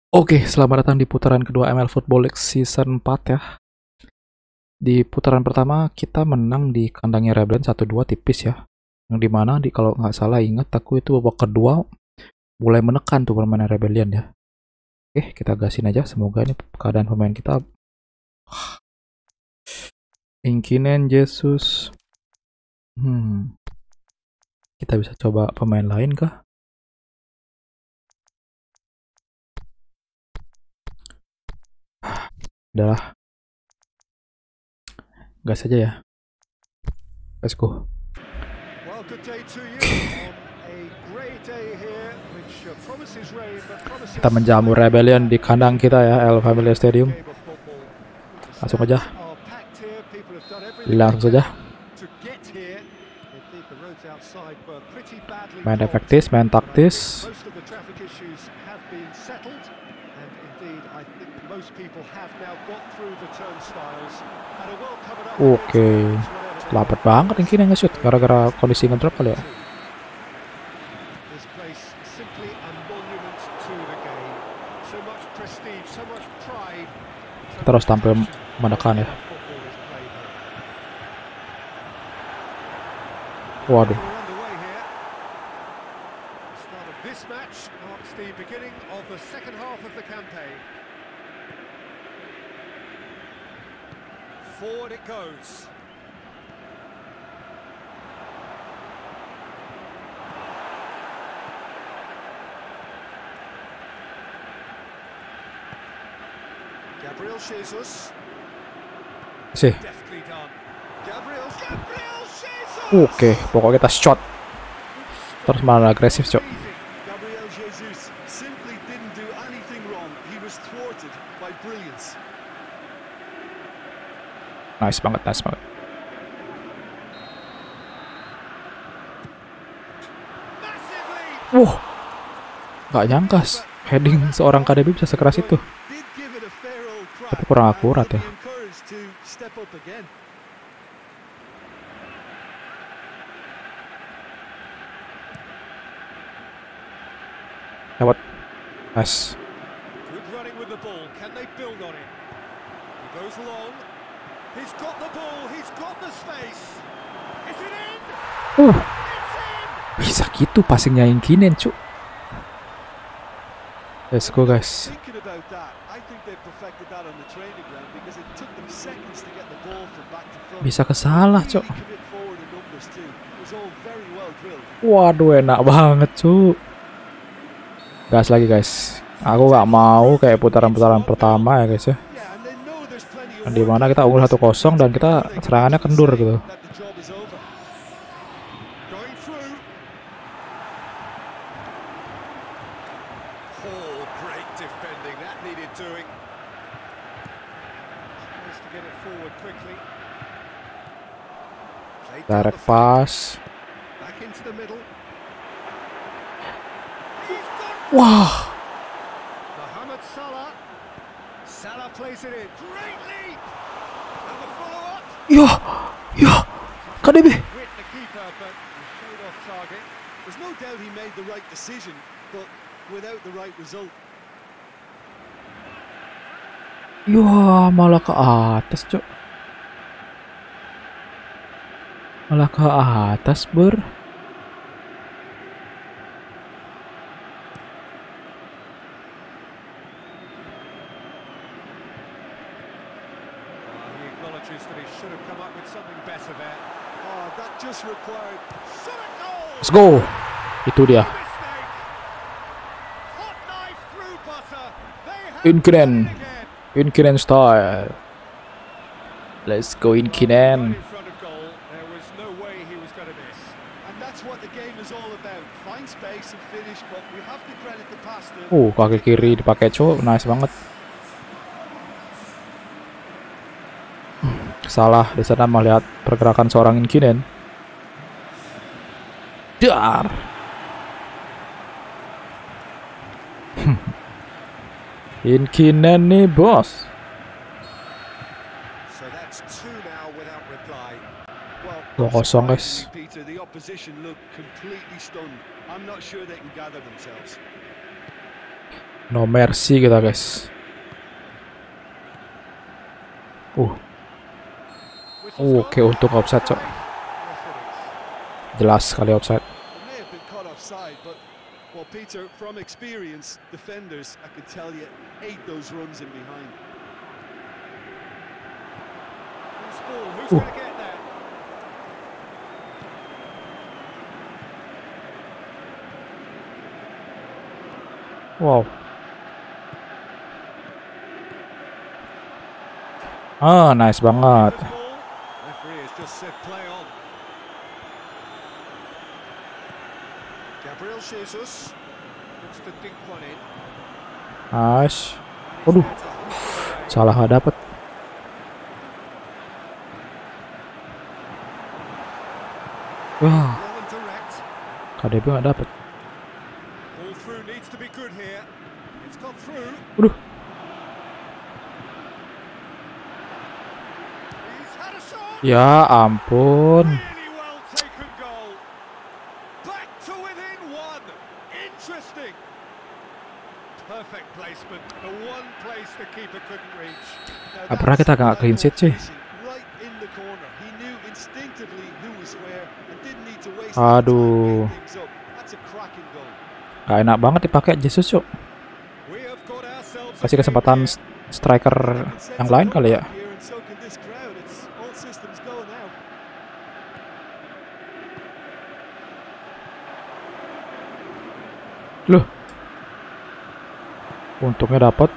Oke, selamat datang di putaran kedua ML Football League Season 4 ya. Di putaran pertama kita menang di kandangnya Rebellion 1-2 tipis ya. Yang dimana kalau nggak salah ingat aku itu babak kedua mulai menekan tuh permainan Rebellion ya. Oke, kita gasin aja. Semoga ini keadaan pemain kita. Inkinen, Jesus. Kita bisa coba pemain lain kah? Udahlah. Gas aja ya. Let's go. Kita menjamu Rebellion di kandang kita ya, El Familia Stadium. Langsung aja. Langsung saja. Main efektif, main taktis. Oke, lambat banget yang nge-shoot gara-gara kondisi ngedrop kali ya. Terus tampil menekan ya. Waduh. Forward it goes. Gabriel Jesus. Sih. Oke, pokoknya kita shot. Terus malah agresif, Cok. Gabriel Jesus simply didn't do anything wrong. He was thwarted by brilliance. Nice banget, nice banget. Gak nyangka heading seorang KDB bisa sekeras itu. Tapi kurang akurat ya. Lewat. Nice. Bisa gitu passingnya Inkinen, cu. Let's go guys. Bisa kesalah, cok. Waduh, enak banget, cu. Gas lagi guys. Aku gak mau kayak putaran-putaran pertama ya guys ya. Dimana kita unggul 1-0 dan kita serangannya kendur gitu. Direct pass. Wah. Ya, KDB. Ya, malah ke atas, cok. Malah ke atas, ber. Let's go. Itu dia. Inkinen style. Let's go Inkinen. Kaki kiri dipakai, cok. Nice banget. Salah di sana melihat pergerakan seorang Inkinen. Dar. Inkinen nih, bos. Dua kosong guys. No mercy kita guys. Oke, untuk offside cok. Jelas sekali offside. Well, Peter, from experience, defenders, I can tell you, hate those runs in behind. Who's going to get there? Wow. Ah, nice banget. Referee has just said play on. Gabriel Jesus looks to dink one in. Nice. Waduh, salah nggak dapet. Wah, KDB nggak dapet. Waduh. Ya ampun. Gak pernah kita gak clean sheet sih. Aduh, gak enak banget dipakai Jesus yuk. Kasih kesempatan striker yang lain kali ya. Loh, untungnya dapat.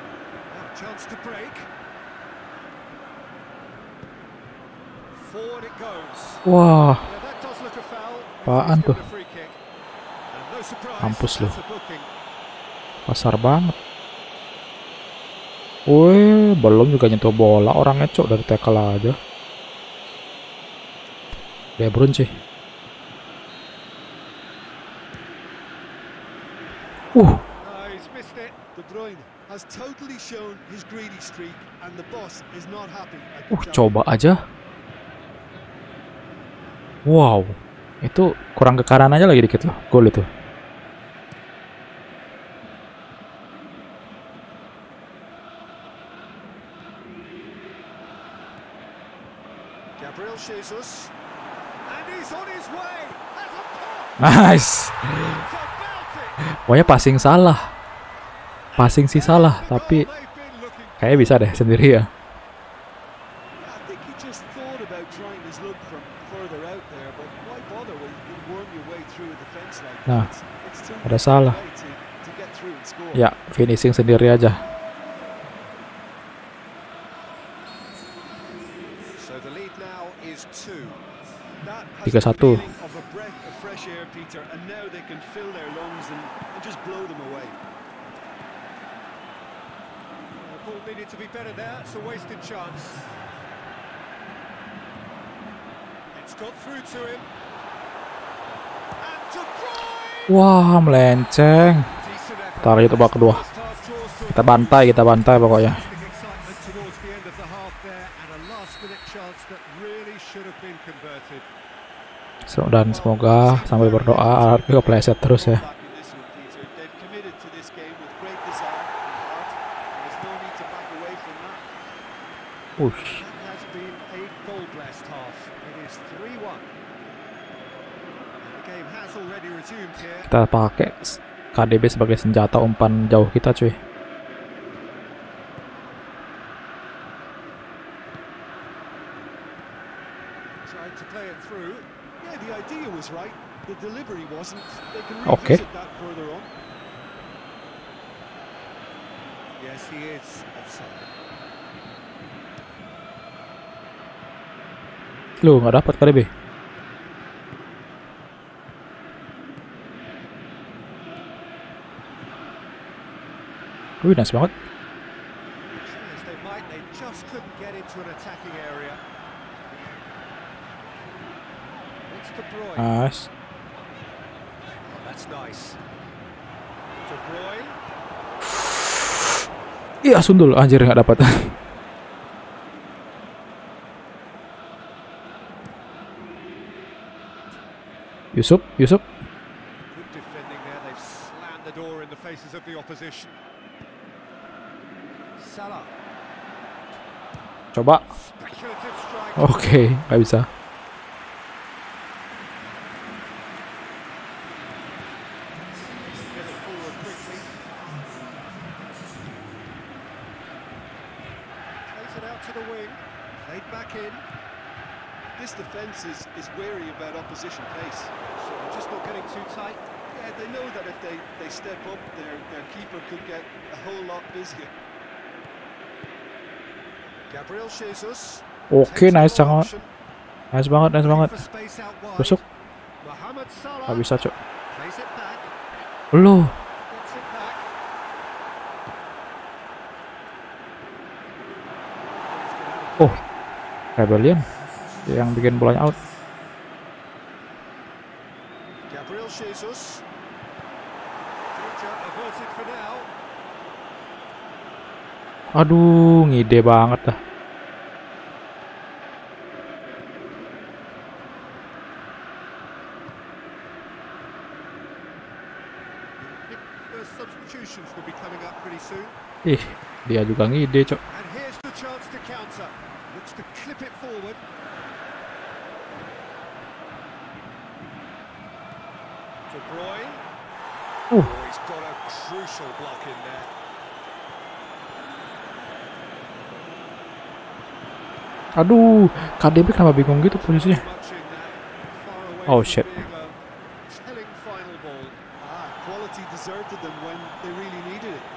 Wah, apaan tuh? Mampus loh, kasar banget. Wih, belum juga nyentuh bola, orangnya cok dari tackle aja. De Bruyne sih. Coba aja. Wow, itu kurang ke kanan aja lagi dikit loh, gol itu. Nice. Pokoknya passing salah. Passing sih salah, tapi kayaknya bisa deh sendiri ya. Nah, ada salah. Ya, finishing sendiri aja. 3-1. Wah, melenceng. Taruh itu babak kedua. Kita bantai pokoknya. Dan semoga sambil berdoa kepleset terus ya. Kita pakai KDB sebagai senjata umpan jauh kita cuy. Oke. Lu nggak dapat KDB. Wih, nice banget. Nice. Iya, sundul anjir nggak dapat. Yusuf. chances of the opposition. Salah. Coba. Speculative strike. Oke, nggak bisa. Get it forward quickly. Plays it out to the wing. Played back in. This defence is wary about opposition pace. So they're just not getting too tight. Yeah, they know that if they step up, their keeper could get a whole lot busier. Gabriel Jesus. Oke, nice banget. Option. Nice banget, nice banget. For space out wide. Tusuk. Mohamed Salah. Nggak bisa, Cok. Plays it back. Loh. Gets it back. Oh. Rebellion yang bikin bolanya out. Gabriel Jesus. Danger averted for now. Aduh, ngide banget dah. First substitutions will be coming up pretty soon. Ih, dia juga ngide, Cok. And here's the chance to counter. Looks to clip it forward. De Bruyne. Oh, he's got a crucial block in there. Aduh, KDB kenapa bingung gitu posisinya? Much in that. Far away Oh, from shit. being a telling final ball. Quality deserted them when they really needed it.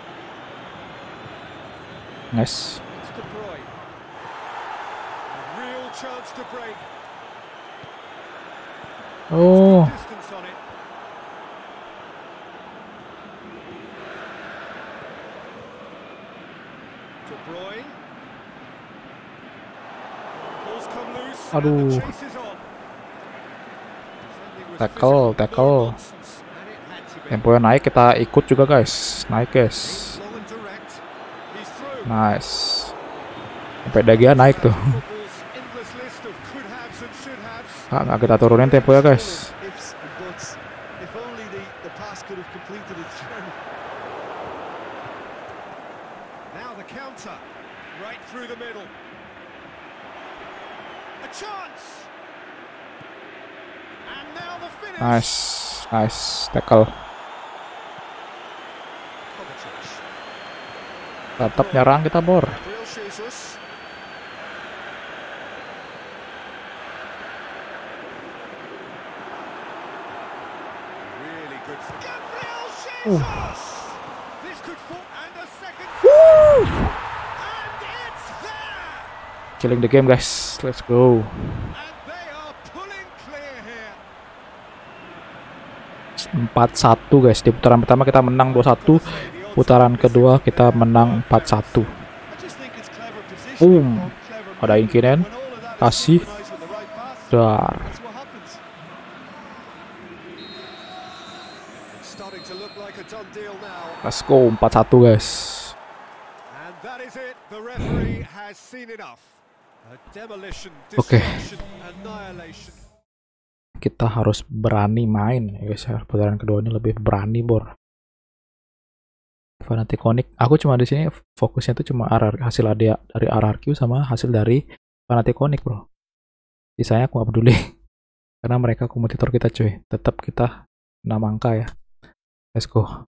Nice. It's De Bruyne. A real chance to break. Oh, Distance on it. De Bruyne. Balls come loose. And Aduh. the chase is on. Defending was Tackle, physical, tackle. no nonsense, and it had to be. temponya naik, kita ikut juga guys. Naik guys. Long and direct. He's through. Nice. Sampai dagia naik tuh. Football's endless list of could haves and should haves. Nggak kita turunin temponya guys. Ifs and buts. If only the pass could have completed its journey. Now the counter, right through the middle. A chance. And now the finish. Nice. Nice. Tackle. Kovacic. Tetap nyerang kita, Bor. Gabriel Jesus. Really good for Gabriel Jesus. This could fall and a second. And it's there. Killing the game guys. Let's go. And they are pulling clear here. 4-1 guys. Di putaran pertama kita menang 2-1. Putaran kedua kita menang 4-1. I just think it's clever positioning Boom. from clever Ada movement. Inkinen. When all of that is Kasih. synchronized with the right pass, Dar. that's what happens. It's starting to look like a done deal now. Let's go. 4-1 guys. And that is it. The referee has seen enough. A demolition, Oke. destruction, annihilation. Kita harus berani main ya guys ya. Putaran kedua ini lebih berani, Bor. Fanatic Connect. Aku cuma di sini fokusnya tuh cuma hasil dari RRQ sama hasil dari Fanatic Connect, bro. Sisanya aku gak peduli. Karena mereka kompetitor kita, cuy. Tetap kita 6 angka ya. Let's go.